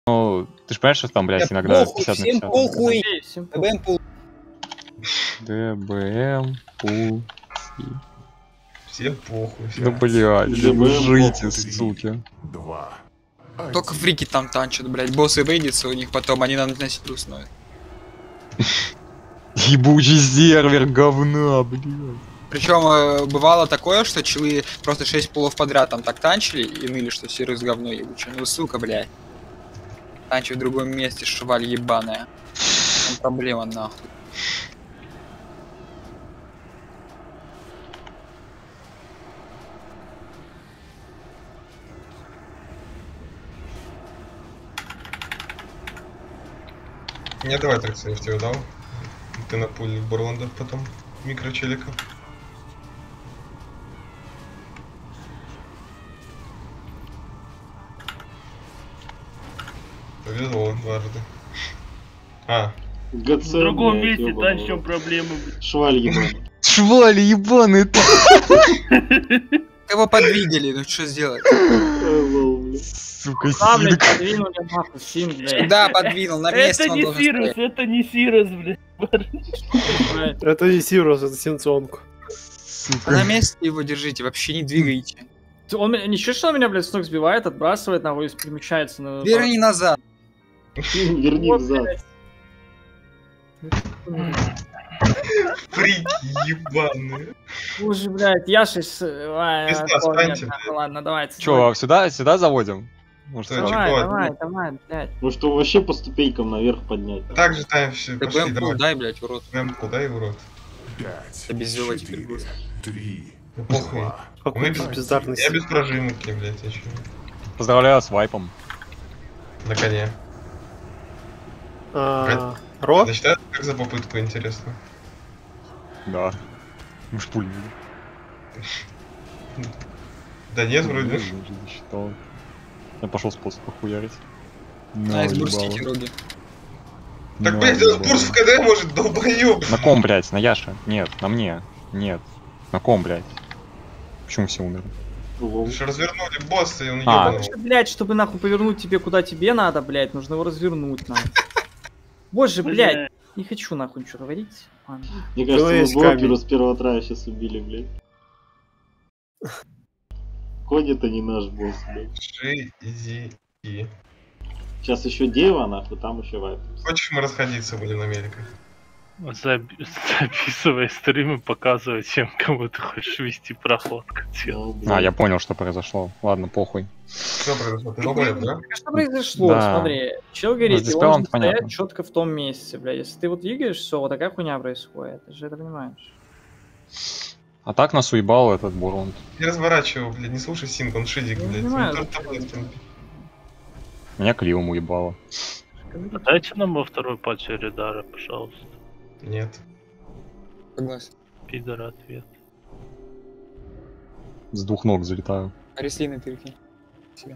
Ну, ты же понимаешь, что там, блядь, иногда 50 на 50. Похуй. ДБМ пул. ДБМ пул. Всем похуй. Да блядь, жите, суки. Только фрики там танчат, блядь. Боссы выйдется у них потом, они нам значит трусную. Ебучий сервер говна, блядь. Причем бывало такое, что челы просто 6 пулов подряд там так танчили и ныли, что сервис говно ебучее. Ну сука, блядь. Танчи в другом месте, шваль ебаная. Там проблема нахуй. Не, давай так я в тебя дал. Ты на пуле Борландов потом. Микрочеликов. Повезло дважды. А. В другом месте танчим проблемы. Шваль ебаный. Швали ебаный. Его подвигали, ну что сделать? Сука, Синк. Да, подвинул, на месте Это он не должен Сирус, стоять. это не Сирус, блядь. Это не Сирус, это Синцонг. На месте его держите, вообще не двигайте. Он ничего, что он меня, блядь, с ног сбивает, отбрасывает, нахуй, перемещается на... Верни назад. Верни взад. Фрики ебаные. Боже, блядь, я же... Ладно, давайте. Че, сюда заводим? Может, Давай, блядь. Ну что, вообще по ступенькам наверх поднять? Так же там все. Пошли, ДБМ давай. дай, блядь, урод. ДБМ дай, урод. Я без зела теперь буду. Ну похуй. Какой Мы без бездарности. Я без прожимки, блядь, я чё. Поздравляю с вайпом. На коне. Ро? Засчитают как за попытку, интересно. Да. Мы ж пуль. Да нет, вроде. Засчитал. Я пошел способ похуярить. Найс, бурстите руки. Так, блядь, этот бурс в КД может, долбоёб. На ком, блядь? На Яше? Нет, на мне. Нет. На ком, блядь? Почему все умерли? Вы же развернули босса, и он А. ебанул. Блядь, чтобы нахуй повернуть тебе куда тебе надо, блядь, нужно его развернуть, нахуй. Боже, блядь, не хочу нахуй ничего говорить. Ладно. Мне кажется, мы блокеру с первого трая сейчас убили, блядь. Конь это не наш босс, блядь. Шизи. Сейчас еще Дева, нахуй, там еще вайп. Хочешь, мы расходиться будем на меликах? Записывай стримы, показывай всем, кому ты хочешь вести проход. Я понял, что произошло. Ладно, похуй. Что произошло? Ты долбоёб, да? Что произошло? Да. Смотри, чел говорит, с он должен диспелом понятно. стоять четко в том месте, блядь. Если ты вот двигаешь, все, вот такая хуйня происходит. Ты же это понимаешь. А так нас уебал этот Борланд. Не разворачивай, блядь, не слушай Синк, он шизик, Я блядь. понимаю, Он тоже да. таблетки. Меня Кливом уебало. Дайте нам во второй патче Редара, пожалуйста. Нет. Согласен. Пидор ответ. С двух ног залетаю. Ареслины перекинь. Себя.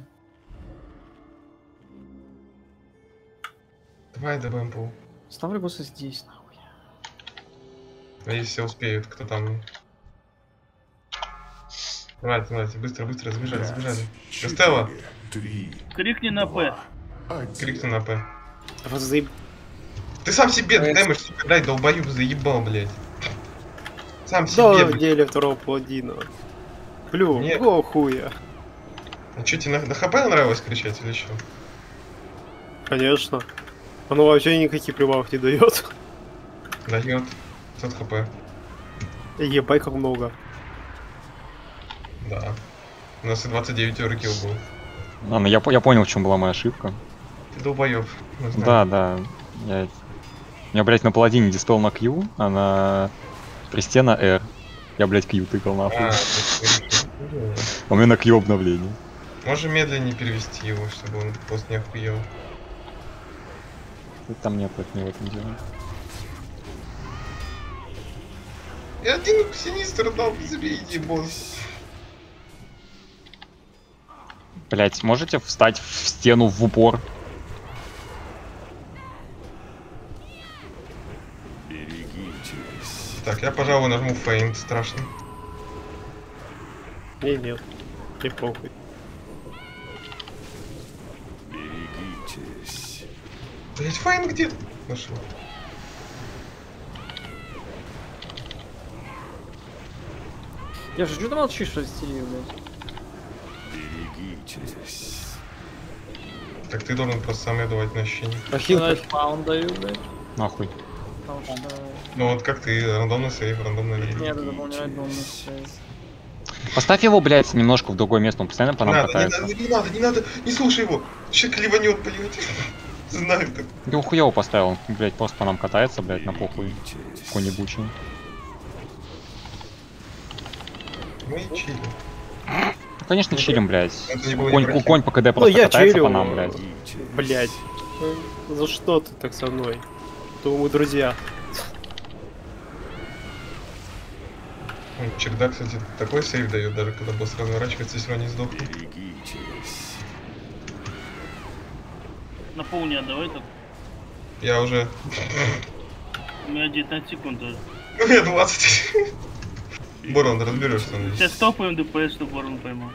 Давай ДБМ пул. Ставлю босса здесь, нахуй. А если все успеют, кто там? Давайте, быстро, забежали. Костелло, Крикни на П. крикни на П. Разъеб... Ты сам себе дэмэдж, сука, дай, долбоюб, заебал, блядь. Сам Да, себе, в блядь. деле второго паладина. Плю, Нет. о хуя. А чё, тебе на ХП нравилось кричать или что? Конечно. Оно вообще никаких прибавок не дает. Дает 500 ХП. Ебать как много. Да. У нас и 29 еврокилл был. Ладно, я понял, в чем была моя ошибка. Ты долбоёб. мы знаем. Да. У меня, блядь, на паладине диспел на Q, а на кресте на R. Я, блядь, Q тыкал нахуй. А, А у меня на Q обновление. можем медленнее перевести его, чтобы он пост не охуел. Там нет не в этом деле. И один синистр дал, забейте, босс. Блять, можете встать в стену в упор? Так, я, пожалуй, нажму фейнт, страшно. Нет, не похуй. Блять, Файн где? Нашел. Я же, что ты молчишь, что истерию, блядь? Так ты должен просто сам ее давать на ощущение. Похил, Я спаун даю, блядь. Нахуй. Потому что... Ну вот как ты, рандомный сейв, рандомный линия. Нет, это дополняет домность. Поставь его, блядь, немножко в другое место, он постоянно по Не нам надо, катается. не надо, не слушай его. Еще кливанет, блядь. Знаю так. Ты хуёво поставил, он, блядь, просто по нам катается, блядь, на похуй. Конь ебучий. Мы и чили. Ну, конечно, чилим, блядь. Это не было Конь, непротивно. конь по КД Ну, просто я катается чилю. по нам, блядь. Блять. За что ты так со мной? То мы друзья. Чердак, кстати, такой сейв дает, даже когда босс разворачивается, все равно не сдохнет. На пол не отдавай так. Я уже... У меня 19 секунд тоже. У меня 20. Борон, разберешься, надеюсь. Сейчас стопаем ДПС, чтобы ворон поймал.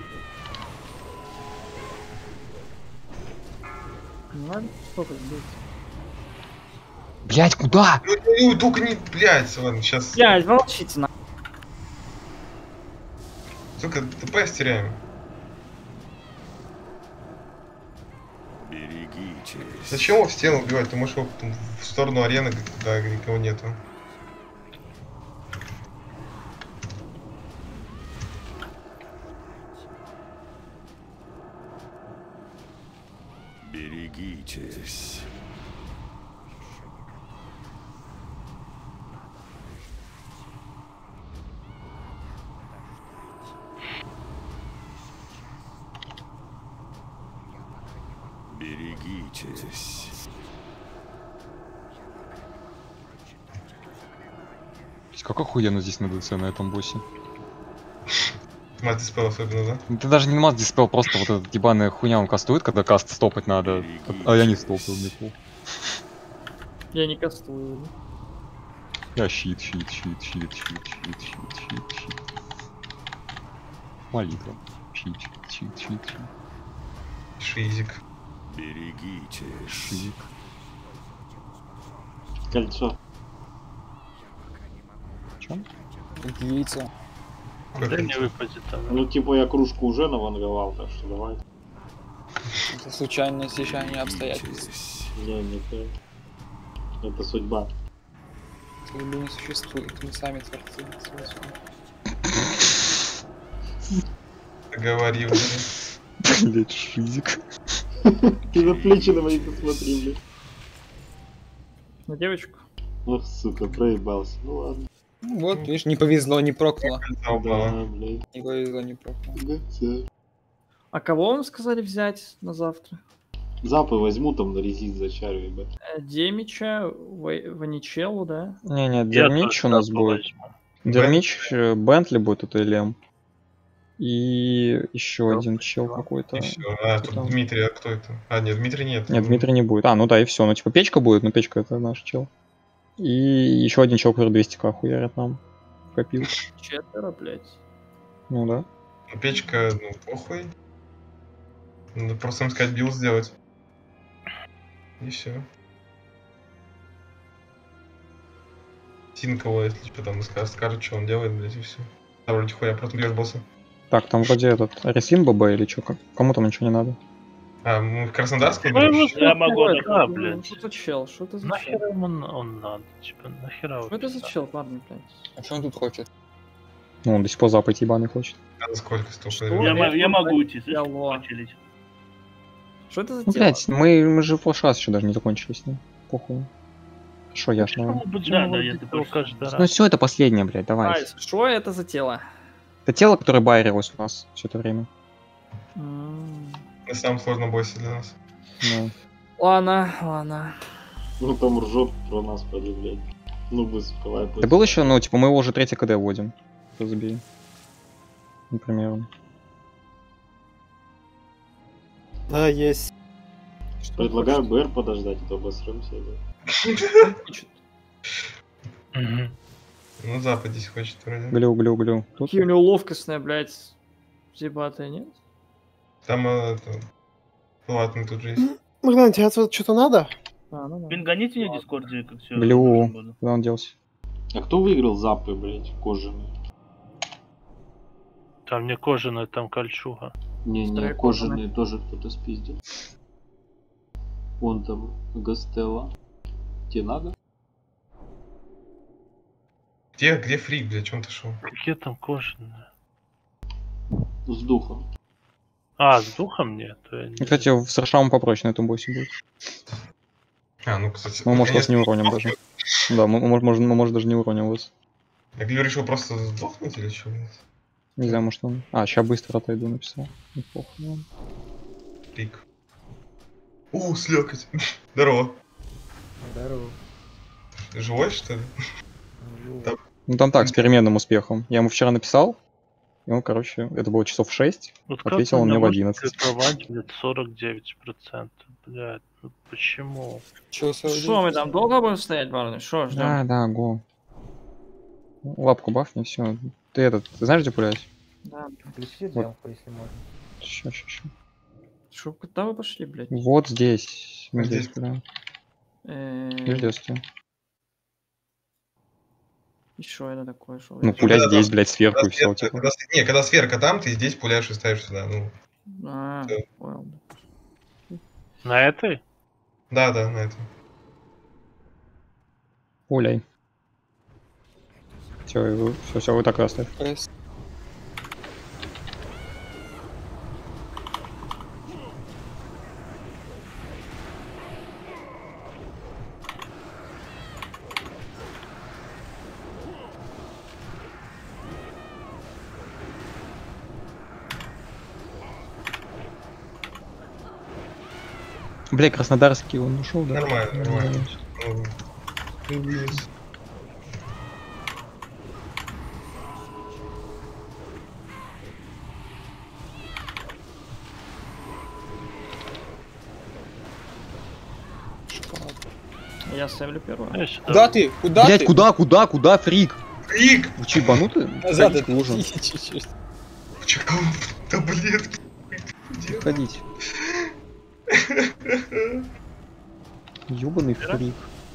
Не надо стопать, блядь. Блядь, куда? Ну, только не... Блядь, ладно, сейчас... Блядь, молчите, на. Сука, ТП теряем. Зачем его в стену убивать? Ты можешь его там в сторону арены, да, где никого нету. Берегитесь. Берегитесь. Как охуенно здесь на ДЦ на этом боссе. Мать диспел особенно, да? Ну, ты даже не мат диспел, просто вот эта ебаная хуйня он кастует, когда каст стопать надо. А я не стопаю, мне пол. Я не кастую. Я щит. Молитва. Щит. Шизик. Берегитесь. Щит. Кольцо. Чем? яйцо. Да не выпадет она. Ну типа я кружку уже наванговал, так что давай. Это случайное стечение обстоятельств. Не так. Это судьба. Судьбы не существует, мы сами творцы своей судьбы. Говори уже. Блять, шизик. Ты на плечи на мои посмотри, блядь. На девочку. Ох, сука, проебался. Ну ладно. Ну вот, видишь, не повезло, не прокнуло. Кольца упало. Да, блядь. Не повезло, не прокнуло. Гаця. А кого вам сказали взять на завтра? Запы возьму там на резит зачарю, ебать. Демича, Ваничеллу, да? Не, Я Дермич тоже у нас запу будет. возьму. Дермич, Бентли будет, это ЛМ. И еще Всё, один чел спасибо. какой-то. И все. А, тут Там. Дмитрий, а кто это? А, нет, Дмитрий нет. Нет, Дмитрий не будет. А, ну да, и все. Ну, типа, печка будет, но печка это наш чел. И еще один чел, который 200к хуярит нам. Копил. Четверо, блядь. Ну да. Ну, печка, ну, похуй. Надо просто им сказать билд сделать. И все. Тинкова, если что, там скажет, что он делает, блядь, и все. А вроде хуя, просто бьешь босса. Так, там вроде этот Аресин ББ или что? Кому там ничего не надо? А, мы в Краснодарском Ну, берем? я могу, Ой, да, ну, блядь. Что за чел? Что это за чел? Нахер ему он надо, типа, нахера Что это за чел, парни, блядь? А что он тут хочет? Ну, он до сих пор запать ебаный хочет. А сколько столько? Что? Я могу уйти, слышишь? Алло. Почилить. Что это за Ну, тело? блядь, мы же флешас еще даже не закончили с ним. Похуй. Шо, я ж, Почему ну... Да, я его такой каждый Ну раз? все, это последнее, блядь, давай. Айс, что это за тело? Это тело, которое байрилось у нас все это время. На самом сложном боссе для нас. Ну. Ладно. Ну там ржет про нас, поди, блядь. Ну бы спала. Это был еще, ну, типа, мы его уже 3 КД вводим. Что забей. Например. Да, есть. Что Предлагаю хочешь? БР подождать, а то обосремся, блядь. Хочет? Мгм. Ну, Запад здесь хочет вроде. Глю. Тут Какие у него ловкостные, блядь, зебатые, нет? Там, это... Ну ладно, тут же есть. Магнан, тебе отсюда что-то надо? Ну да. Пинганите мне в Дискорде, как все. Блю. Куда он делся? А кто выиграл запы, блядь, кожаные? Там не кожаная, там кольчуга. Не, Старые кожаные тоже кто-то спиздил. Вон там Гастелла. Тебе надо? Где фрик, блядь, чем ты шел? Какие там кожаные? С духом. А, с духом нет? То я не- Кстати, в Саршаму попроще на этом боссе будет. Ну, кстати... Мы, может, вас не наконец-то уроним даже. Да, мы, может, даже не уроним вас. Я говорю, решил просто сдохнуть или что, блядь? Не знаю, может он... А, сейчас быстро отойду, написал. Неплохо. Ладно. Фрик. Слякоть. Здорово. Здорово. Живой, что ли? Ну там так, с переменным успехом. Я ему вчера написал, и он, короче, это было часов 6, Вот ответил как он мне в может 11. кайфовать, блядь, 49%? Блядь, ну почему? Чё, Что, мы там долго будем стоять, парни? Что, ждем? Да, го. Лапку бафни, все. Ты знаешь, где пулять? Да. Включи демку, если можно. Ща. Шо, куда вы пошли, блядь? Вот здесь. Мы Здесь. здесь, да. И И ждёт тебя. что это такое? Шо, Ну, блядь? пулять да, здесь, блядь, сверху и все, Когда, типа. когда сверка там, ты здесь пуляешь и ставишь сюда. Ну, А, да. понял. На этой? да, на этом. Пуляй. Все, вы так и оставь. Бля, краснодарский он ушел, да? Нормально. Ну, вниз. Я ставлю первую. Я сюда. Куда ты? Куда Блять, ты? куда, фрик? Фрик! Вы че, ебануты? Назад Ходите, ужин. отойди чуть-чуть. Чё, таблетки? Где? Ходите. Ёбаный фрик.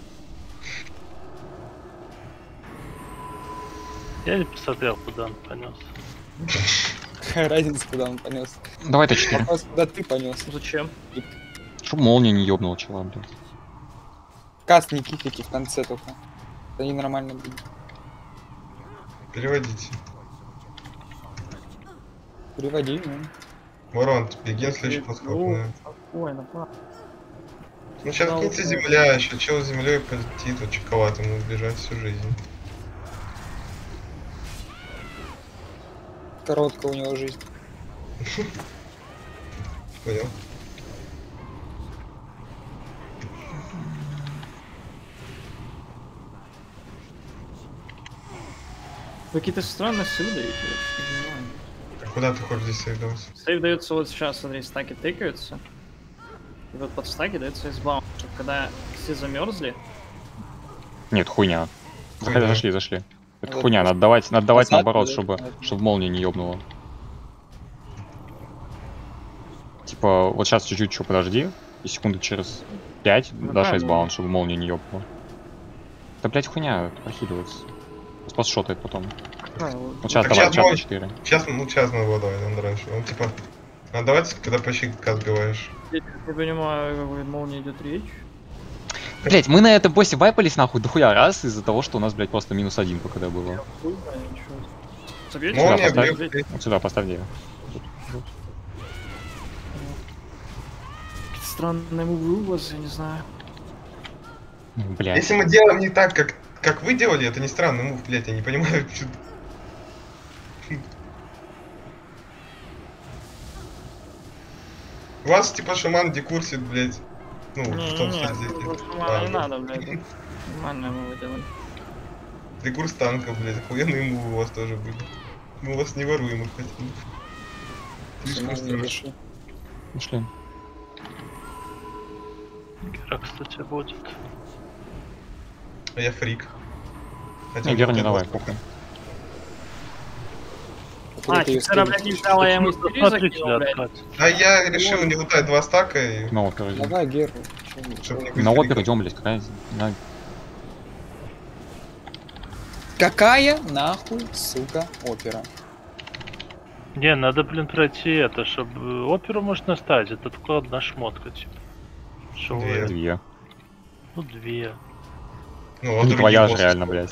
Я не посмотрел, куда он понес. Какая разница, куда он понес? Давай Т4. Вопрос, куда ты понес? Зачем? Чтоб молния не ёбнула чела, блядь. Каст не кифите в конце только. Это ненормально будет. Переводите. Переводи, ну. Ворон, беги на следующий подход. Да. Спокойно, пап. Ну сейчас Да, кинется вот. земля, еще чел с землей полетит, вот чековато ему убежать всю жизнь. Короткая у него жизнь. Понял? Вы какие-то странные сейвы даете, я что-то не понимаю. А куда ты хочешь здесь сейвдался? Сейв дается вот сейчас, смотри, стаки тыкаются. И вот под стаки дается избаун, чтобы когда все замерзли. Нет, хуйня. Хуйня. Зашли. Это Вот. хуйня, надо давать Назад, наоборот, да? чтобы молния не ёбнула. Типа, вот сейчас чуть-чуть еще подожди, и секунды через 5 Ну дашь да, айсбаун, ну. чтобы молния не ёбнула. Да, блять, хуйня, прохиливается. Спас шотает потом. Вот сейчас Так давай, щас чат мой- 4. Сейчас надо его давать, надо раньше. Он типа... А давайте, когда почти отбиваешь. Я не понимаю, какой молния идет речь. Блять, мы на этом боссе вайпались нахуй дохуя раз из-за того, что у нас, блять, просто -1 когда было. Хуй знает, ничего. Собьете? Молния, Сюда поставь. блин, Вот сюда поставь дерево. Какие-то странные мувы у вас, я не знаю. Блять. Если мы делаем не так, как вы делали, это не странный мув, блять, я не понимаю, что... У вас типа шаман декурсит, блять. Ну, в том Не-не-не, стиле. не надо, блядь. Нормально мы выделали. Декурс танка, блять, охуенные мувы у вас тоже были. Мы вас не воруем, их хотим. Слишком страшно. Пошли. Гера, кстати, будет. А я фрик. Хотя Не, Гера, вот не это давай, вот. похуй. когда ты её Чиксера, блядь, не взяла, я ему из три закинул, блядь. А я решил не лутать 2 стака и... На оперу идем. Давай, Геру. Чтоб не На быстрее оперу идем, блядь, какая разница? На- Какая нахуй, сука, опера? Не, надо, блин, пройти это, чтобы оперу можно ставить. Это только одна шмотка, типа. Шо Две. вы? Две. Ну, две. Ну, Не другие твоя же боссы. реально, блядь.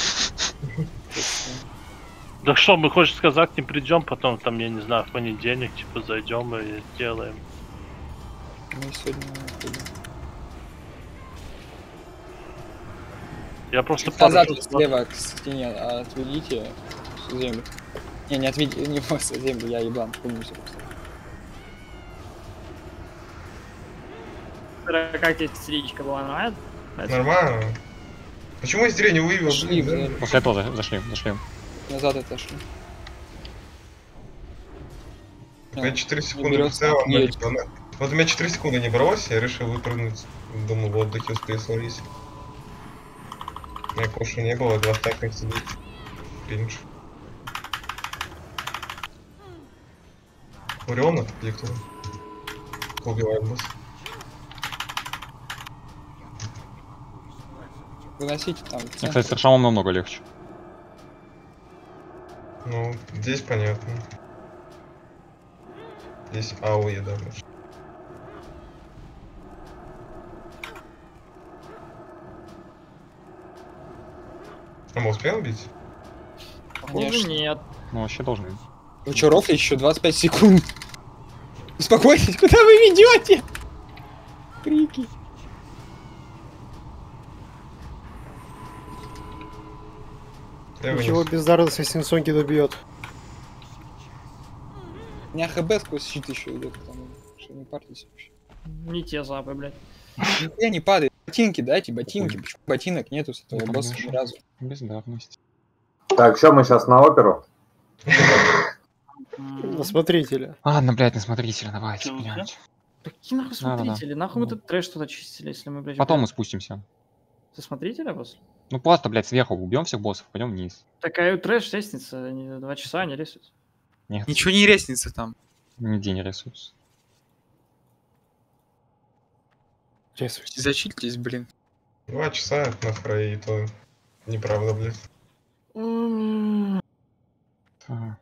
Да что, мы, хочешь сказать, к ним придем, потом там, я не знаю, в понедельник, типа, зайдем и сделаем. Мы сегодня ходим. Я просто Чуть назад пару- слева к стене отведите землю. Не отведи, не просто землю, я еблан, помню все просто. Как тебе стричка была, нормально? Нормально. Почему из не вывел? Пошли, Блин, блядь. После этого зашли. Назад отошли. У меня 4 секунды берёт, в целом. едет. типа, Вот у меня 4 секунды не бралось, я решил выпрыгнуть. Думаю, в отдыхе успею словить. У меня коши не было, 2 стака сидит. Кринж. Уриона, где кто? Кто убивает босс? Выносите там. в Мне, центр. кстати, с Аршамом намного легче. Ну, здесь понятно. Здесь АОЕ, да, больше. А мы успеем убить? Похоже, Конечно. нет. Ну, вообще должны. Вы чё, рофли еще 25 секунд? Успокойтесь, куда вы ведете? Крики. Я Ничего, вынес. бездарности Синсонги добьет. У меня ХБ сквозь щит еще идет, потому что не парьтесь вообще. Не те запы, блядь. Я не падаю. Ботинки дайте, ботинки. Почему ботинок нету с этого Ну, босса конечно. ни разу? Бездарность. Так, что мы сейчас на оперу? На смотрителя. Ладно, блядь, на смотрителя, давайте, Чё, блядь. Какие нахуй Да-да-да. смотрители? Нахуй мы тут трэш туда чистили, если мы, блядь... Потом мы убьём? спустимся. Ты смотрителя после? Ну просто, блядь, сверху убьем всех боссов, пойдем вниз. Такая трэш лестница, 2 часа они рисуют. Нет, Ничего не ресница там. нигде не рисуются. Зачититесь, блин. 2 часа на фрей, и то неправда, блядь. Ага.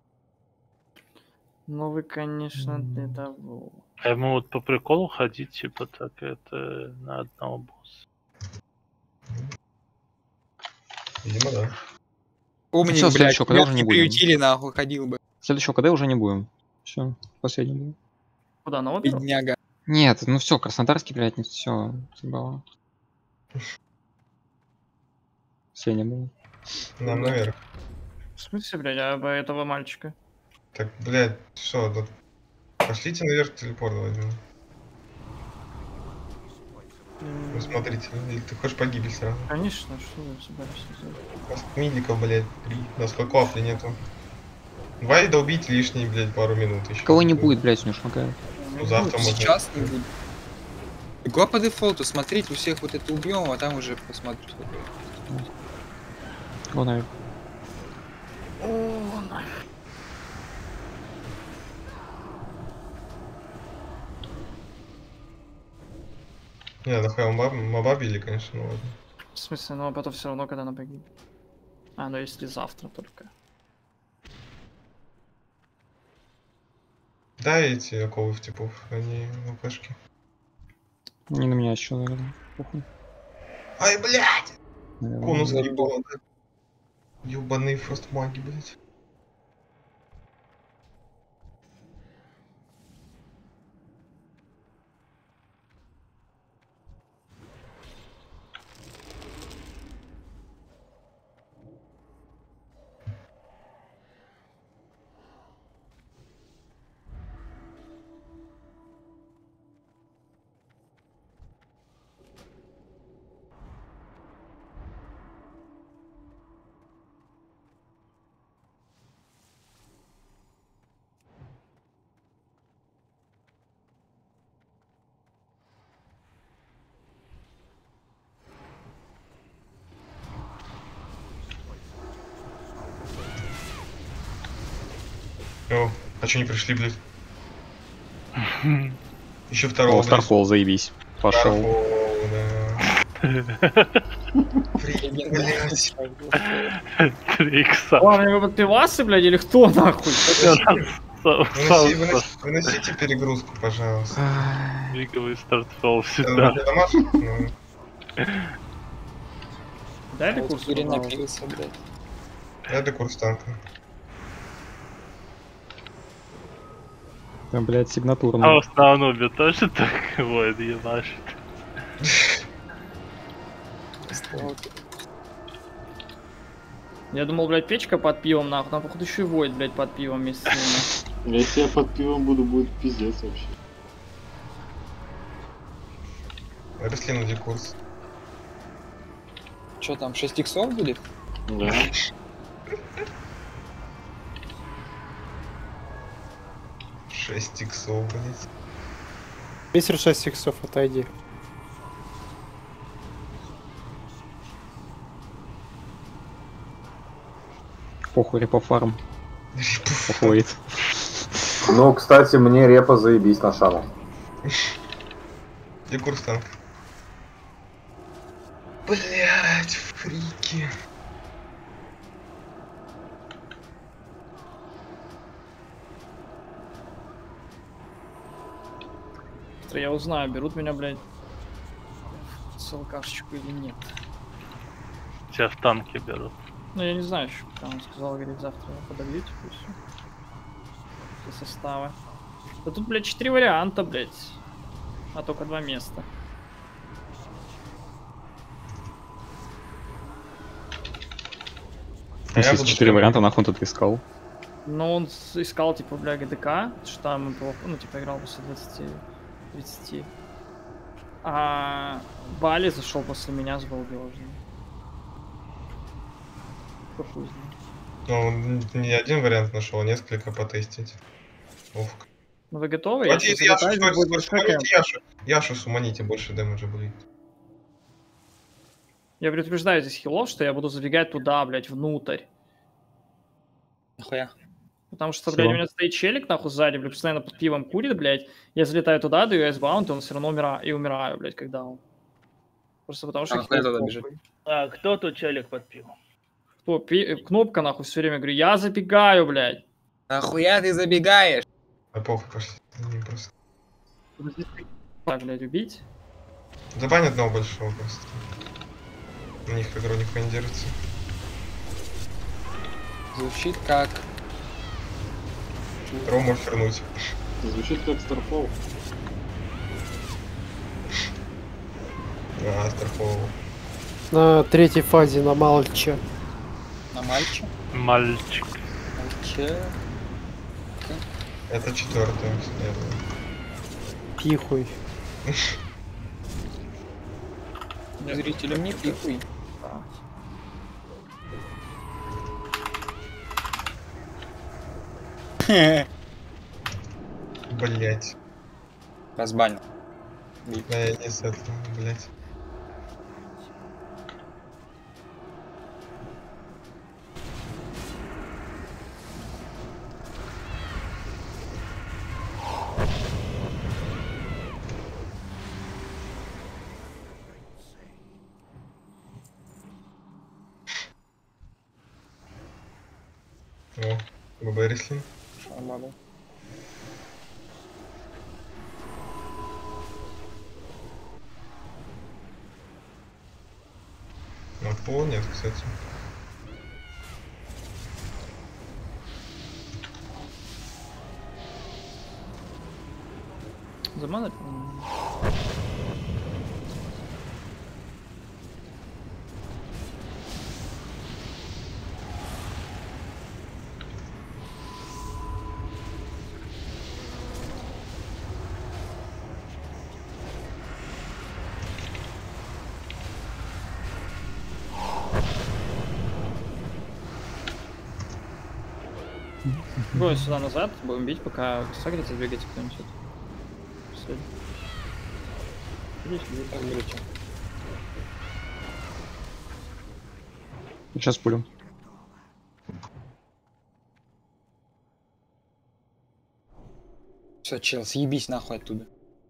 Ну вы, конечно, для того. А ему вот по приколу ходить, типа, так это на одного босса. Видимо, да. Умник, всё, блядь, следующего, когда меня уже не не будем. приютили, нахуй, ходил бы. Следующего КД уже не будем. Все, последний будет. Куда, на оперу? Бедняга. Нет, ну все, Краснодарский, блядь, не все. Забава. Сеня был. Нам наверх. В смысле, блядь, а этого мальчика? Так, блядь, что тут? Пошлите наверх телепорт возьмем. Ну, смотрите, или ты хочешь погибель сразу? Конечно, что вы собрались сделать? У нас мидиков, блядь, 3. У нас кокофли нету. Давай долбить лишние, блядь, пару минут еще. Кого не будет, блядь, не шмакает. Ну, завтра можно. Сейчас не будет. Го по дефолту смотреть, у всех вот это убьем, а там уже посмотрим. Кого наверх. Не, нахуй моба били, конечно, ну ладно. В смысле, ну а потом все равно, когда она погибнет. А, ну если завтра только. Да, эти оковы типов, они ЛПшки. Не на меня еще, наверное. Похуй. Ай, блядь! Наверное. Конус ебал, да. Ёбаные фростмаги, блядь. О, а чё не пришли, блядь? Еще второго. О, Старфол, заебись. Пошел. Starfall, да. Блядь. 3 икса. Ладно, вы пивасы, блядь, или кто нахуй? Выносите перегрузку, пожалуйста. Виковый стартфол всегда. Ну, Дай ты курс. Перенапился, блядь. это курс танка. Там, блядь, А сигнатурно. в основном тоже так воин ебашит. Я думал, блядь, печка под пивом, нахуй. Там, походу, еще и воет, блядь, под пивом вместе с ними. Если я под пивом буду, будет пиздец вообще. Раскинули курс. Что там, 6 иксов будет? Да. Шесть иксов, блядь. Мессер 6 иксов, отойди. Похуй, репа фарм. Походит. Ну, кстати, мне репа заебись на шаму. Где курс танка? Блять, фрики. Я узнаю, берут меня, блядь, с алкашечку или нет. Тебя в танке берут. Ну, я не знаю еще, пока он сказал, говорит, завтра подобьете, и все. Все составы. Да тут, блядь, 4 варианта, блядь. А только 2 места. Если есть 4 варианта, нахуй он тут искал. Но он искал, типа, бля, ГДК, что там плохо, ну, типа, играл после 20-30. А Бали зашел после меня с балдежным. Хуй знает. Ну, он не один вариант нашел, а несколько потестить. Овк. Ну вы готовы? Хватит Я Яшу, сейчас стой, суманите Яшу. Яшу суманите, больше дэмэджа будет. Я предупреждаю здесь хилов, что я буду забегать туда, блядь, внутрь. Нахуя? Потому что, блядь, у меня стоит челик, нахуй, сзади, блядь, постоянно под пивом курит, блядь. Я залетаю туда, даю айсбаунт, и он все равно умираю, блядь, когда он. Просто потому что... нахуя туда бежит? А кто тут челик под пивом? Кто? Кнопка, нахуй, все время говорю, я забегаю, блядь. Нахуя ты забегаешь? А похуй, пошли. Не просто. Так, блядь, убить. Забань одного большого просто. На них игру нихуя не держится. Звучит как... Ром может вернуть. Звучит как Starfall. А, Старфол. На третьей фазе на Мальче. На мальчик? Мальчик. Мальчик. Это четвертая. Пихуй. Зрителям не пихуй. Блять. Разбанил. Да я не с этого, блять. О, ББ Рислин. Шамбабу. На пол нет, кстати. Заманать? Будем сюда назад, будем бить, пока сагрится, двигайте кто-нибудь. Все. Сейчас пулю. Все, чел, съебись нахуй оттуда.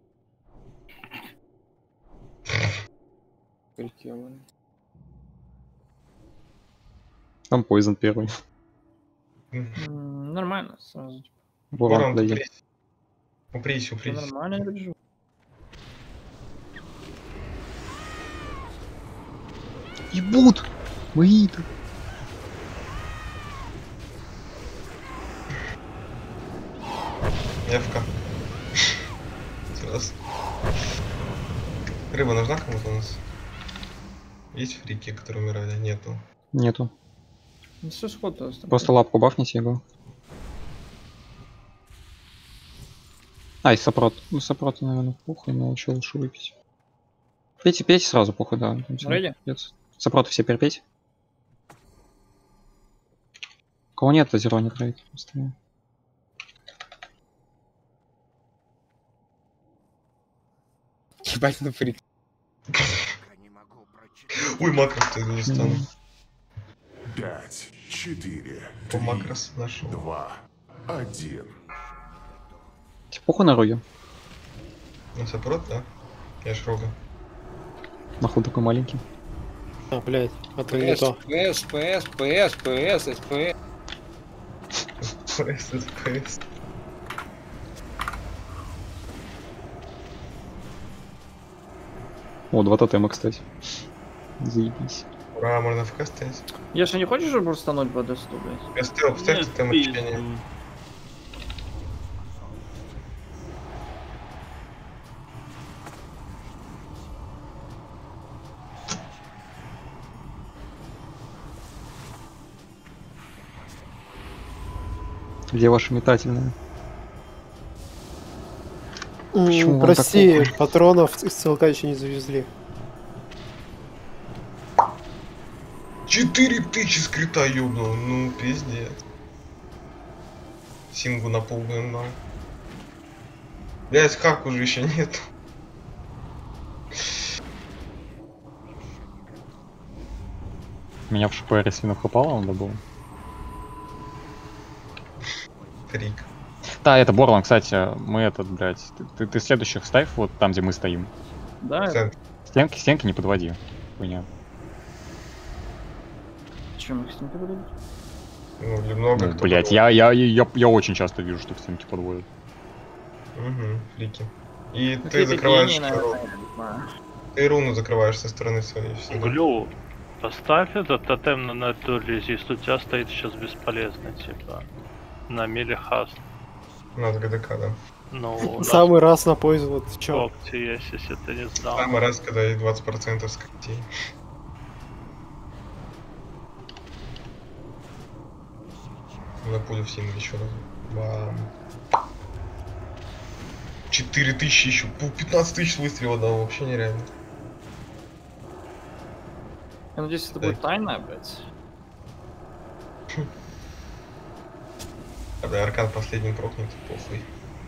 Там Poison первый. Нормально, сразу. Ворон подойдет. Упрись, Всё упрись. нормально, я бежу. Ебут! Мои тут. Явка. Сразу. Рыба нужна кому-то у нас? Есть фрики, которые умирали? Нету. Нету. Ну все сходу. Просто лапку бафните его. И сопрот. Ну, сопрот, наверное, похуй, но еще лучше выпить. Пейте, пейте сразу, похуй, да. Ready? Сопроты все перепейте. Кого нет, то зеро не тратить. Ебать, ну фрик. Ой, макрос не стану. 5, 4, По макрос нашел. 2, 1. Похуй на роге. На сопрот, да? Я ж рога. Нахуй такой маленький. А, блядь, это не то. ПС. ПС. О, 2 тотема, кстати. Заебись. Ура, можно в каст ставить. Я же не хочешь же бурстануть по десту, блядь? Касты, обставьте там отчаяние. Где ваши метательные? Почему вам Прости, так похуй? патронов из ЦЛК еще не завезли. 4000 скрита ёбнул, ну пиздец. Сингу на пол ГМ. Блять, как уже еще нет. Меня в ШПР свинов попало, надо было. Фрик. Да, это Борлан, кстати, мы этот, блядь, ты следующих ставь вот там, где мы стоим. Да? Стенки не подводи. Хуйня. Чем их с ним подойдут? Ну, или много кто Блять, я очень часто вижу, что стенки подводят. Угу, фрики. И Ну, ты закрываешь гений, руну. наверное. Ты руну закрываешь со стороны своей. Всегда. Глю, поставь этот тотем на эту если у тебя стоит сейчас бесполезно, типа. На миле хаст. У нас ГДК, да. Ну, у нас Самый раз на поезд, вот чё. когти есть, если ты не знал. Самый раз, когда есть 20% скрытей. На пулю в синг еще раз. Бам. 4000 еще. 15 тысяч выстрелов дал, вообще нереально. Я надеюсь, это будет тайна, блядь. Когда аркан последним прокнет, похуй.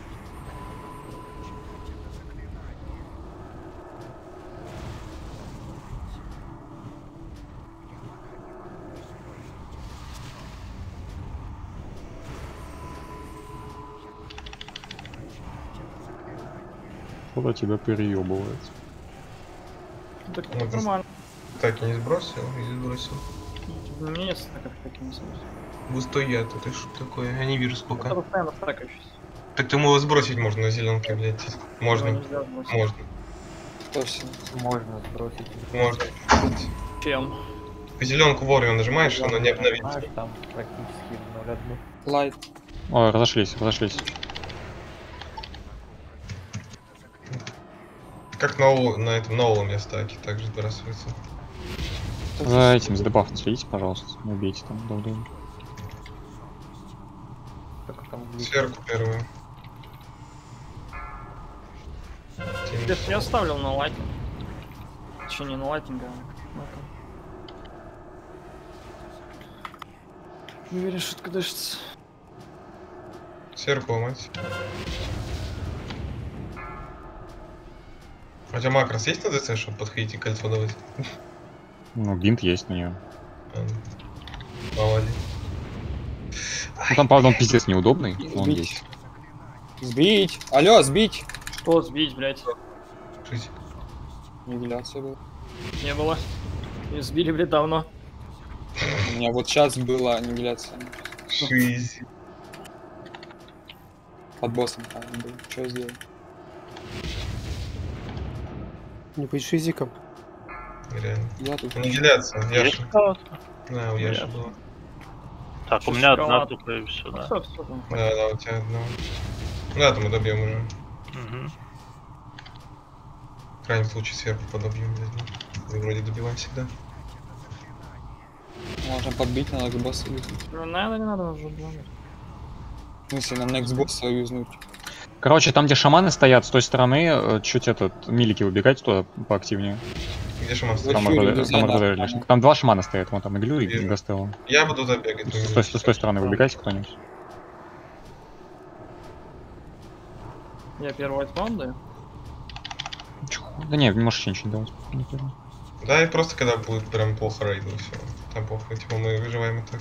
Куда тебя переебывает? Так Ну, ты нормально. Так, я не сбросил или сбросил? У меня нет стаков таким смыслом. Густой яд, это что такое? Я не вижу Это сколько. постоянно стакающийся. Так ты его сбросить можно на зеленке, блядь. Можно. Его нельзя сбросить. Можно. Точно. Можно сбросить. Можно. Чем? Зеленку вовремя нажимаешь, оно не обновится. Знаешь, там практически в 0,1. Лайт. Ой, разошлись. Как на этом новом я стаке также сбрасывается. За этим, за дебафом следите, пожалуйста. Не убейте там давление. Сверху первую. Я оставил на лайтинг. Точнее, не на лайтинг, а на этом. Не уверен, что это дышится. Сверху ломать. У тебя макрос есть на ДЦ, чтобы подходить и кольцо давать? Ну, бинт есть на нее. Молодец. Ну, там, правда, он пиздец неудобный, но он есть. Сбить! Алло, сбить! Что сбить, блядь? Жизнь. Нивеляция была. Не было. И сбили, блядь, давно. У меня вот сейчас была нивеляция. Жизнь. Под боссом там был. Что я сделал? Не быть шизиком. Реально. Я тут. Аннигиляция, Есть Яша. кого-то? Да, у Яши Нет. была. Так, у меня одна только и все, да. Всё, всё, там. Да, у тебя одна. Ну, это мы добьем уже. Мгм. В крайнем случае сверху подобьем, блядь. Мы вроде добиваем всегда. Можно подбить на next босса юзнуть. Ну, надо, не надо уже, блядь. В смысле, на next босса юзнуть. Короче, там, где шаманы стоят, с той стороны, чуть милики убегать туда поактивнее. Где шаман Вот стоит? Там, Чури, РД друзья, там да, РД лишних. Там два шамана стоят, вон там Иглю и Вижу. Гастелло. Я буду туда бегать. С той стороны выбегайте кто-нибудь. Я первый возьму, да? Да не можешь ничего не делать. Не первый. Да, и просто когда будет прям плохо рейд, все. Там плохо, типа мы выживаем и так.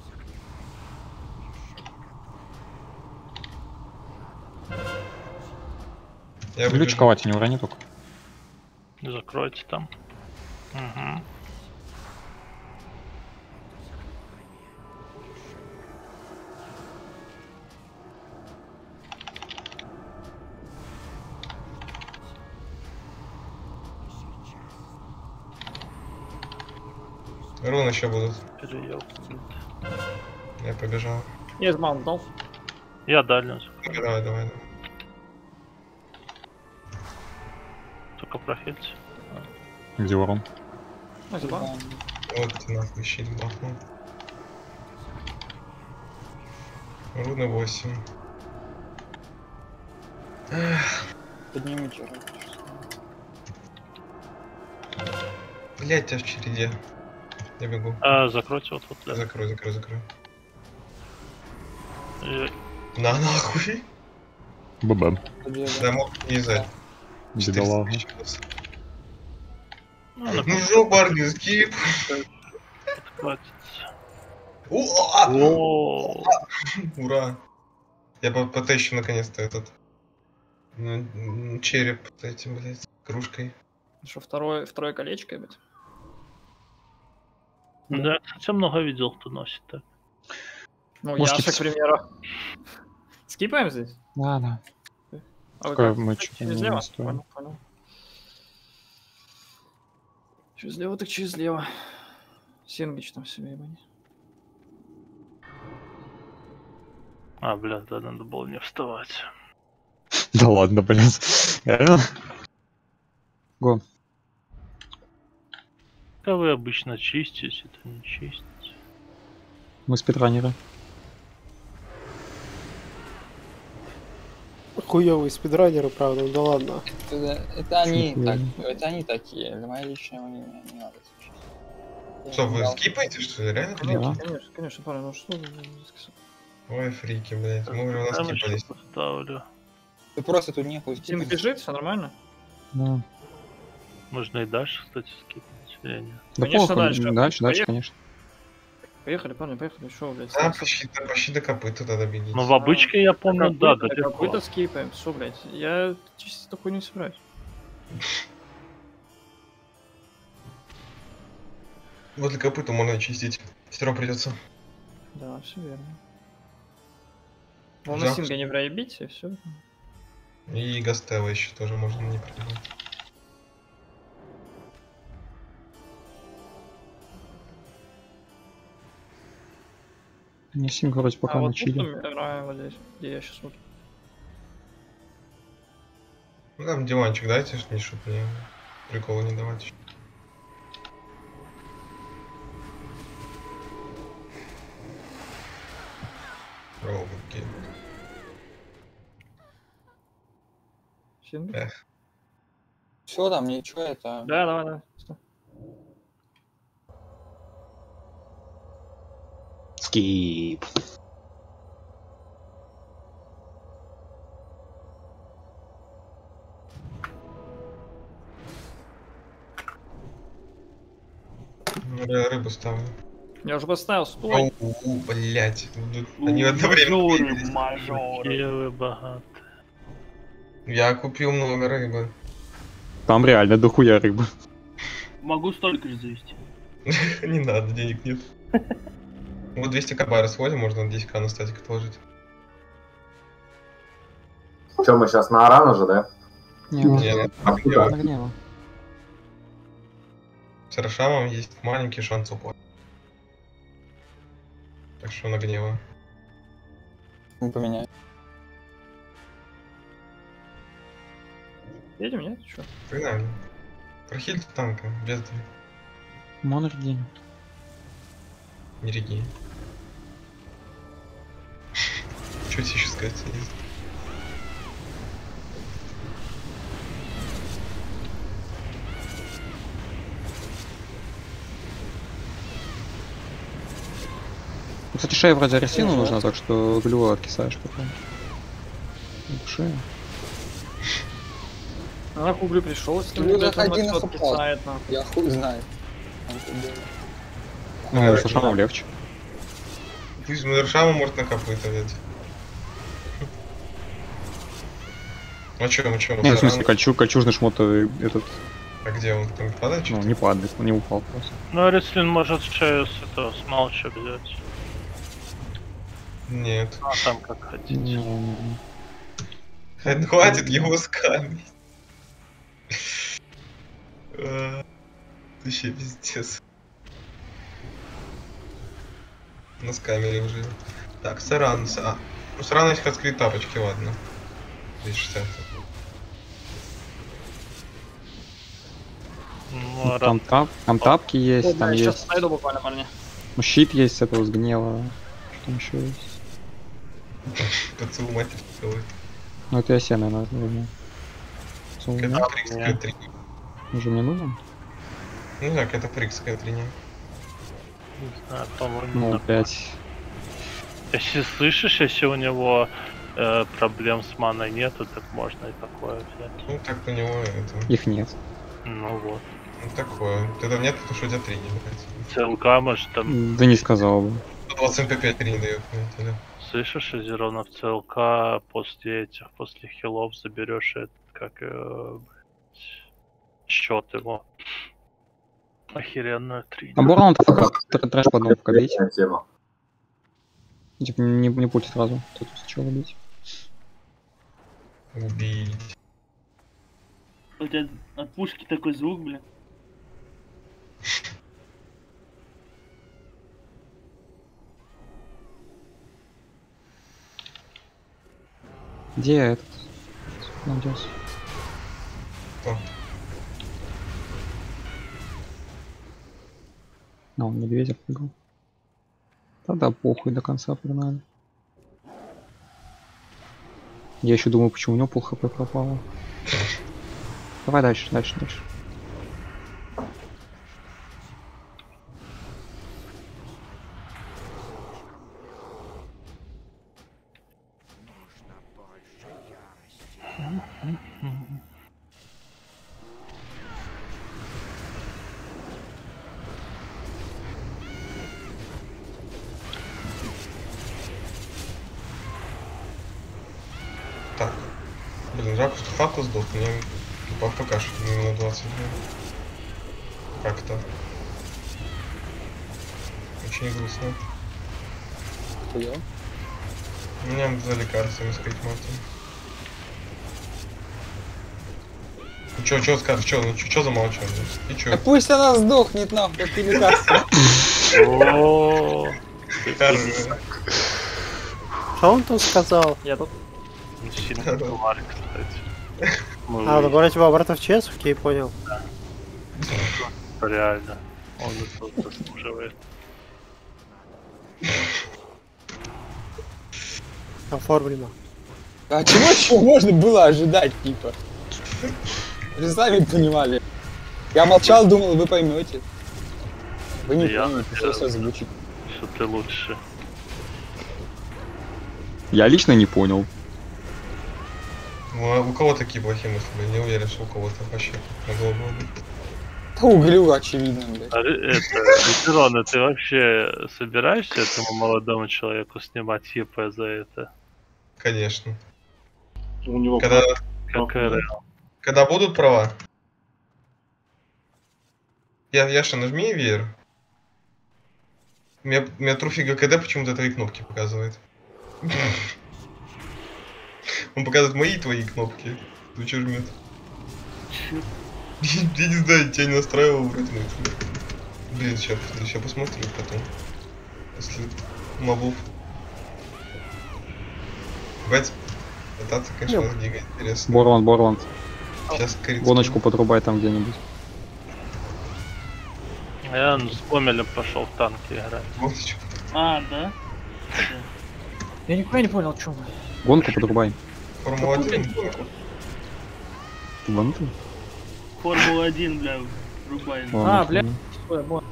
Я Иглю выбежу. чековать не урони только. Закройте там. Угу. Рун еще будут. Переел. Я побежал. Я из маунт дал. Я дальнюю закрою. Давай. Только прохильте. Где урон? Возьму. Вот ты нахуй щит бахнул. Руны 8. Поднимите руку. Блять, я в череде. Я бегу. Закройте вот да. Закрой. Э, На нахуй. ББ. Да, мог не знать. Бедолага. Ну что, парни, скип. Хватит. О! Ура. Я потащу наконец-то этот череп с этим, блядь, кружкой. Что, второе колечко, блядь? Да, кстати, много видел, кто носит так. Ну, Может, Яша, к типа- примеру. Скипаем здесь? Да. А вы Такое как? мы Так, чё-то через не лево? стоим. Понял. Через лево, так через лево. Сингич там себе, ебани. Бля, да, надо было не вставать. Да ладно, блядь. Реально? Го. Как вы обычно чистите, это не чистите. Мы спидранеры. Хуёвые спидранеры, правда, ну да ладно. Это они Чё, так, блин? это они такие. Это мое личное мнение, не надо слушать. Что, вы скипаете, что ли? Реально фрики? Конечно, парень, ну что вы... Ой, фрики, блядь. Мы уже у нас Там еще скипались. поставлю. Ты просто тут нехуй Синг скипать. бежит, все нормально? Да. Можно и дальше, кстати, скипнуть. Или нет? Да Конечно, похуй. дальше. Дальше, Поехали. конечно. Поехали, парни, поехали. Что, блядь? А, почти до копыта тогда бегите. Ну, в обычке, я помню, да, далеко. Какой-то скипаем. Что, блядь? Я чисто такой не собираюсь. Возле копыта можно очистить. Все равно придется. Да, все верно. Вон Жалко, Синга не проебить, и все. И Гастелла еще тоже можно не придумать. Не синг вроде пока вот на тут чили. мы играем вот здесь, где я сейчас смотрю. Ну там диванчик дайте, чтобы мне приколы не давать. Роботки. Синга? Эх. Все там, ничего это. Да, давай. Стой. Скип. Рыбу ставлю. Я уже поставил, стой. Блять. Они одновременно. Какие вы богатые. Я купил много рыбы. Там реально дохуя рыбы. Могу столько же завести. Не надо, денег нет. Вот 200 кабара сводим, можно 10к на статик отложить. Че, мы сейчас на Арана же, да? Нет, А куда? Гнева. с Рошамом есть маленький шанс упасть. Так что на гнева. Не поменяю. Едем, нет? Чё? Погнали. Прохиль танка, без Монарх день. не реги. Что тебе еще сказать? Кстати, шея вроде Арсену нужна, так что глю откисаешь потом. Шея. А нахуй углю пришел, с Ну, ним заходи на кто-то футбол. писает, нахуй. Я хуй знает. Ну, с Шамом легче. Пусть Рошама может на копыта ведь. А чё, Не, в смысле, кольчужный шмот этот, А где он там падает? ну, не падает, он не упал просто. Ну, Арислин может шею с этого, с молча взять. Нет. А там как хотите. Хватит его скамить. Вообще пиздец. Наскамили уже. Так, Саран. У Сарана есть открыть тапочки, ладно. 260. Ну, Там тапки есть, там Сейчас есть. найду буквально, парни. Ну, щит есть с этого с гнева. Что там еще есть? Поцелуй матери целый. Ну, это я себе, наверное, возьму. Это фрикская тренер. Уже мне нужен? Ну так, это фрикская тренер. Не знаю, по-моему, Ну, нормально. опять. Если слышишь, если у него проблем с маной нету, так можно и такое взять. Ну так у него это. Их нет. Ну вот. Ну такое. Тогда нет, потому что у тебя тренер. ЦЛК может там... Да не сказал бы. 120 МП5 тренер дает, понимаете, Слышишь, Азерона в ЦЛК после хилов заберешь этот, как счет его. Охеренную тренер. А Борон трэш по одному бить. Тема. Типа не путь сразу. Тут сначала бить. Убить. У тебя от пушки такой звук, бля. Где этот? Надеюсь. Кто? А, он медведя прыгал. Тогда похуй, до конца погнали. Я еще думаю, почему у него пол хп пропало. Давай дальше. Так. Блин, жалко, что Фату сдох. Мне по АФК минут 20 было. Как-то. Очень грустно. Хуя. Мне за лекарствами сказать Мартин. Ну чё скажешь, чё замолчал? И чё? Да пусть она сдохнет нахуй, ты лекарство. Что он тут сказал? Я тут. Сильно говорит, кстати. А, вы говорите, вы обратно в ЧС, я понял. Реально. Он это заслуживает. Оформлено. А чего еще можно было ожидать, типа? Вы сами понимали. Я молчал, думал, вы поймете. Вы не Я поймете, что все звучит. Что ты лучше. Я лично не понял. Ну, а у кого такие плохие мысли? Я не уверен, что у кого-то вообще могло бы быть. Да углю, очевидно, блядь. Ветерона, ты вообще собираешься этому молодому человеку снимать ЕП за это? Конечно. У него как РЛ. Когда будут права? Яша, нажми веер. У меня труфига КД почему-то твои кнопки показывает. Он показывает мои твои кнопки. Ты что жмет? Я не знаю, тебя не настраивал вроде. Блин, сейчас посмотрим потом. Если мобов. Бать, пытаться, конечно, дига интересно. Борланд. Сейчас гоночку подрубай там где-нибудь. Я с Гомелем пошел в танки играть. А, да? Я никуда не понял, что вы. Гонку подрубай. Формула-1. Вон ты. Формула-1, бля, рубай. А, бля. Ой, вот.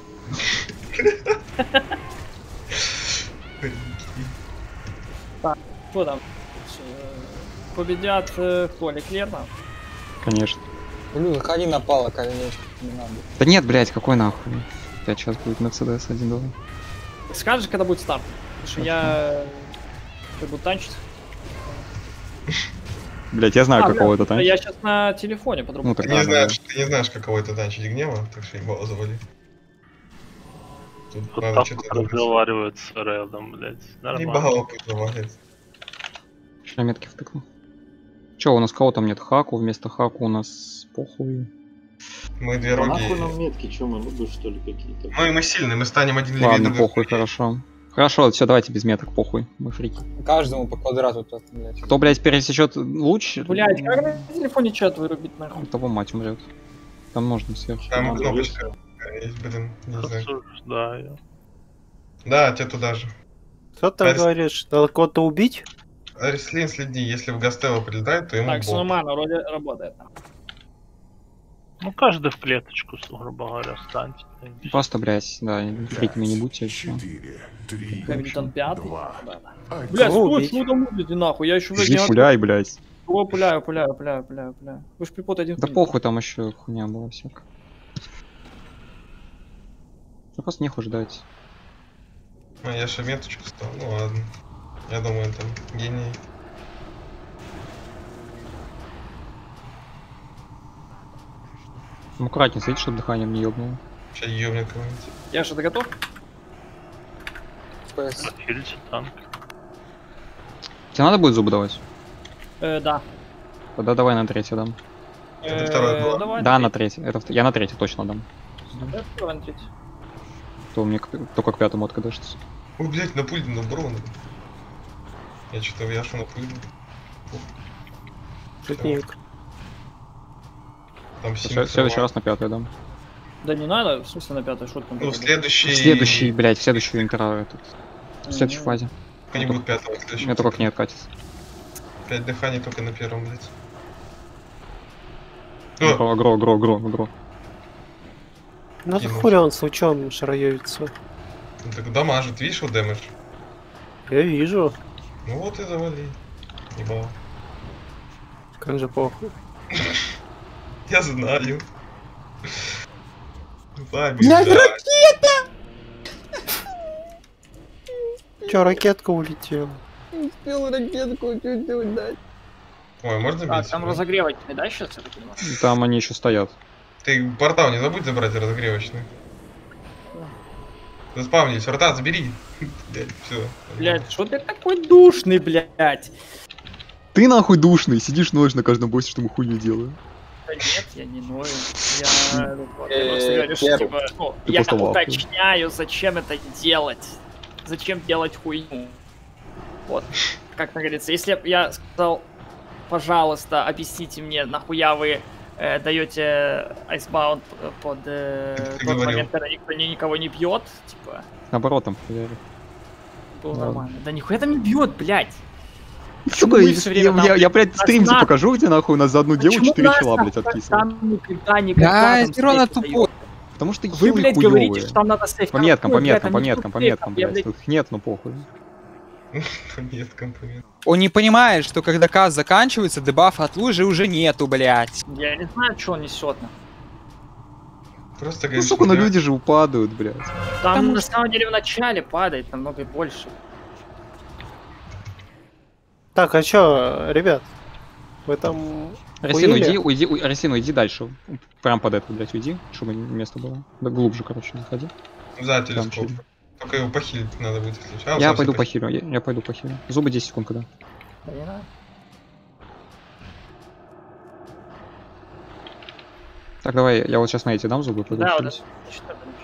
Так, что там? Победят кто, Леклер там? Конечно. Блин, Кали напала, Кали не надо. Да нет, блять, какой нахуй. 5 сейчас будет Мерседес 1-2. Скажешь, когда будет старт? Потому что я буду танчить. Блять, я знаю, какого это танчить. Я сейчас на телефоне по-другому. Ты не знаешь, каково это танчить гнева, так что ебало завали. Тут Вот надо так что-то разговаривают с РЛом, блядь. Нормально. Ебало пусть завалит. Шраметки втыкну. Че, у нас кого там нет? Хаку, вместо Хаку у нас похуй. Мы две роги. Нахуй нам метки, чё мы нубы что ли какие-то? Ну и мы сильные, мы станем один левее Ладно, другого. похуй, хорошо. Хорошо, все, давайте без меток, похуй. Мы фрики. Каждому по квадрату просто, блядь. Кто, блядь, пересечет луч, Блядь, как на телефоне чат вырубить нахуй? того мать умрет. Там можно сверху. Там кнопочка есть, блин, не знаю. Осуждаю. Да, тебе туда же. Кто там говоришь? Надо кого-то убить? Арислин, следи, если в Гастелло прилетает, то ему Так, бомб. Сулейман вроде работает. Ну, каждый в клеточку, грубо говоря, станьте. Просто, блядь, да, фриками не будьте, все. Хэмилтон 5. Блядь, Блядь, стой, что вы там убили, нахуй? Я еще, блядь, Не пуляй, блядь. О, пуляю. Вы ж припот один. Да похуй, там еще хуйня была всякая. Да просто нехуй ждать. А я же меточку стал, ну ладно. Я думаю, там гений. Ну, аккуратнее, смотрите, чтобы дыханием не ёбнуло. Сейчас ёбнет кого-нибудь. Я что, ты готов? Отхилите танк. Тебе надо будет зубы давать? Да. Тогда давай на третий дам. Это второй был? Давай. Да, на третий. Я на третий точно дам. Давай на третий. То мне только к пятому откадешься. Ой, блядь, на пульт набрано. Я что-то в Яшу на пульт. Шутник. Там В следующий раз на пятый дам. Да не надо, в смысле на пятой шутку. Ну, в следующий... Следующий, блядь, в следующую интро этот. В следующей фазе. Не будет пятого, в следующем. Мне только к ней откатится. 5 дыханий только на первом, блядь. Агро. Ну ты хули он с лучом шароёвится. Ну, так дамажит, видишь, его дэмэдж? Я вижу. Ну вот и завали. Ебал. Как же похуй. Я знаю. Блядь, ракета! Чё, ракетка улетела? Не успел ракетку чуть-чуть дать. Ой, можно забить? Там разогревочный, да, сейчас? Там они еще стоят. Ты портал не забудь забрать разогревочный. Заспавнились, врата забери. Блядь, все. Блядь, что ты такой душный, блядь? Ты нахуй душный, сидишь ночь на каждом боссе, что мы хуйню делаем. Да нет, я не ною. Я просто говорю, что типа, ну, я уточняю, зачем это делать. Зачем делать хуйню. Вот. Как говорится, если б я сказал, пожалуйста, объясните мне, нахуя вы даете Icebound под тот момент, когда никто никого не бьет, типа. Наоборот, там хуярит. Было нормально. Да нихуя там не бьет, блядь. Сука, я, блядь, стримте покажу, где нахуй у нас за одну деву 4 чела, блядь, откисывают. Там никогда Зерона тупой. Потому что вы, блядь, говорите, что там надо сейф. По меткам, блядь, тут нет, ну похуй. По меткам. Он не понимает, что когда каст заканчивается, дебафа от лужи уже нету, блядь. Я не знаю, что он несет. Просто ну, сука, но люди же упадают, блядь. Там на самом деле в начале падает намного больше. Так, а чё, ребят? Вы там... Арсену, хуили? уйди, Арсену, иди дальше. Прям под это, блядь, уйди, чтобы место было. Да глубже, короче, не ходи. За Там телескоп. через- Только его похилить надо будет, если что. А, он Я сам пойду себя по хилю, я пойду по хилю. Зубы 10 секунд, когда. Да не надо. Так, давай, я вот сейчас на эти дам зубы, пойду Да, вот хилюсь. это. Что это?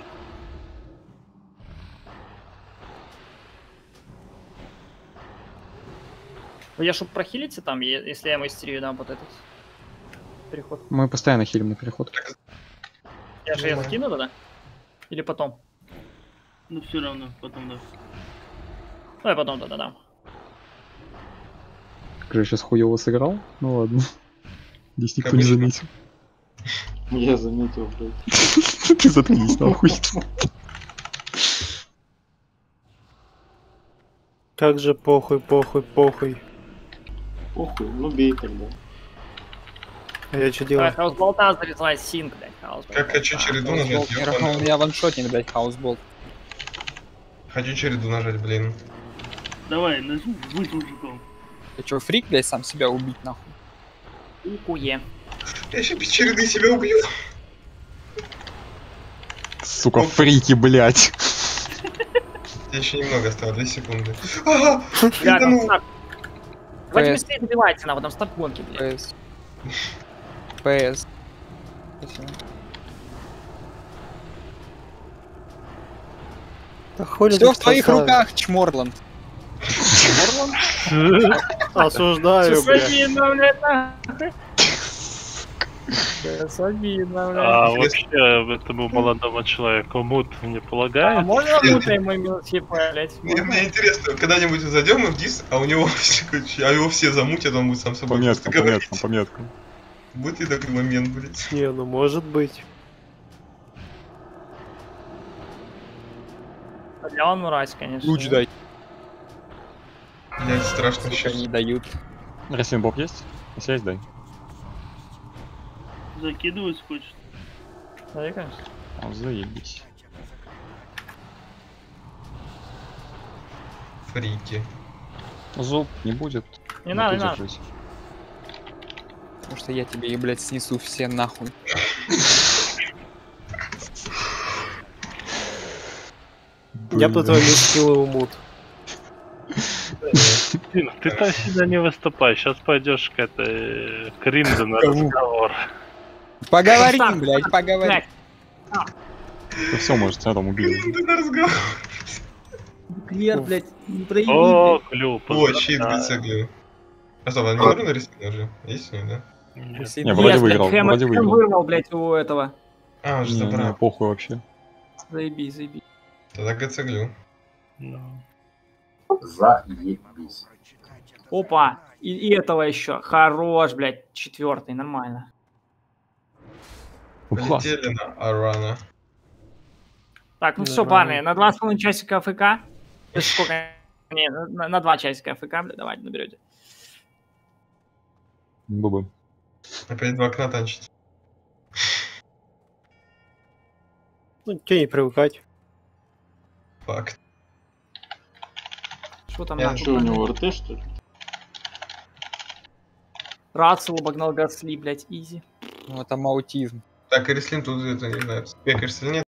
Ну, я чтоб прохилиться там, если я мастерию дам вот этот переход. Мы постоянно хилим на переход. Я же я закину тогда? Или потом? Ну все равно, потом да. Ну я потом тогда дам. Как же я сейчас хуёво сыграл? Ну ладно. Здесь никто Как не обычно. заметил. Я заметил, блядь. Ты заткнись нахуй. Как же похуй, похуй, похуй. Похуй, ну бей тогда. А я что Давай, делаю? хаусболта зарезай синк, блядь, хаусболт. Как хочу череду нажать, Хаусболт, ёбаный. я ваншотник, блядь, хаусболт. Хочу череду нажать, блин. Давай, нажми, будь мужиком. Ты чё, фрик, блядь, сам себя убить, нахуй? Укуе. Я еще без череды себя убью. Сука, фрики, блядь. Я еще немного осталось, 2 секунды. Ага! Бля, там ну. стак. Давайте PS. быстрее добивайте, нахуй, там стак гонки, блядь. ПС. ПС. Да хули Все ты в твоих сказал? руках, Чморланд. Осуждаю, блядь. Обидно, блядь, нахуй. Это обидно, блядь. А вообще этому молодому человеку мут не А полагает? можно мутай мой минус хп, блядь? Мне интересно, когда-нибудь зайдем мы в дис, а у него а его все замутят, он будет сам По собой меткам, просто по говорить. меткам, по меткам. Будет ли такой момент, блядь? Не, ну может быть. Для он мразь, конечно. Луч дай. Блядь, страшно Сука, сейчас. не дают. Ресин Боб есть? Если есть, дай. Закидывать хочешь? Да, и, конечно. А, заебись. Фрики. Зуб не будет. Не но надо, ты не надо. держись. Потому что я тебе, блядь, снесу все нахуй. Я по твоему скиллу умут. Блин, ты там сильно не выступай, сейчас пойдешь к этой Кринду на разговор. Поговорим, Так, блядь, поговорим. Блядь, Ты все, может, тебя там убили. Ты на разговор. Клер, блядь, не прояви, О, клюв. О, щит бицеглю. А стоп, а не нужно нарисовать уже? Есть у него, да? блядь. Не, вроде Yes, выиграл, блядь, вроде Хэм выиграл. вырвал, блядь, у этого. А, уже Не, не, забрал. похуй вообще. Заебись, заебись. Тогда гацеглю. Ну. Заебись. Опа, и этого еще. Хорош, блядь, 4-й, нормально. Класс. Полетели на Арана. Так, ну все, парни, на 2,5 часика АФК. Это сколько? Не, на 2 часика АФК, блядь, давайте наберете. Бубы. Опять 2 окна танчить. Ну, че не привыкать. Факт. Что там Я нахуй? Что у него РТ, что ли? Рацел обогнал Гасли, блядь, изи. Ну, это аутизм. Так, Эрислин тут, это, не знаю, спекаешься или нет.